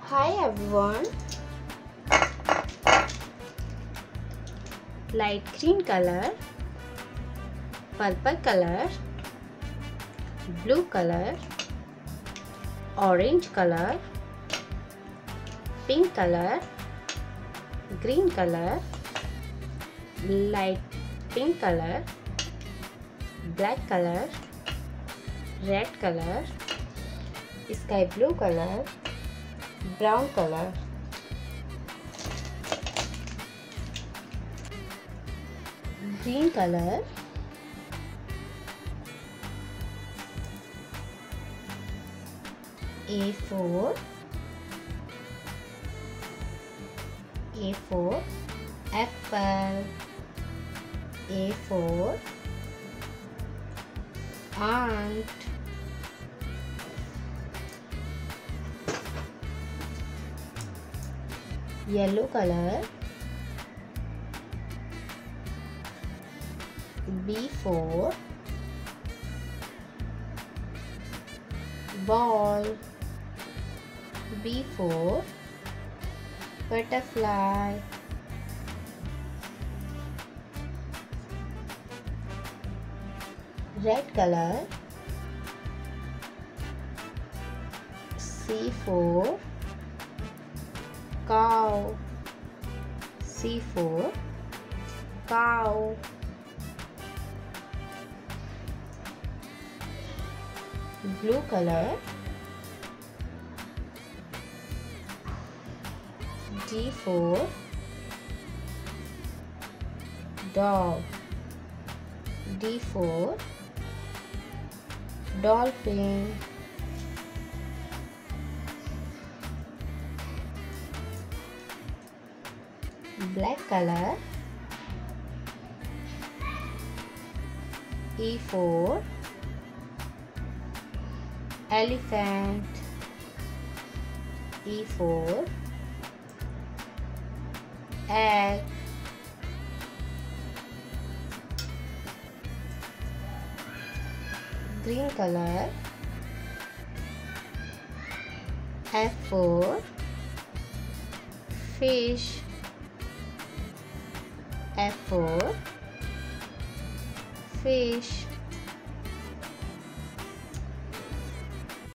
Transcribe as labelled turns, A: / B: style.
A: Hi everyone. Light green color, purple color, blue color, orange color, pink color, green color, light pink color, black color, red color, sky blue color, brown color. Green color, A4, apple, A4, ant, yellow color, B4, ball, B4, butterfly, red color, C4, cow, C4, cow, blue color, D4, dog, D4, dolphin, black color, E4, elephant, E4, egg, green color, F4, fish, F4, fish,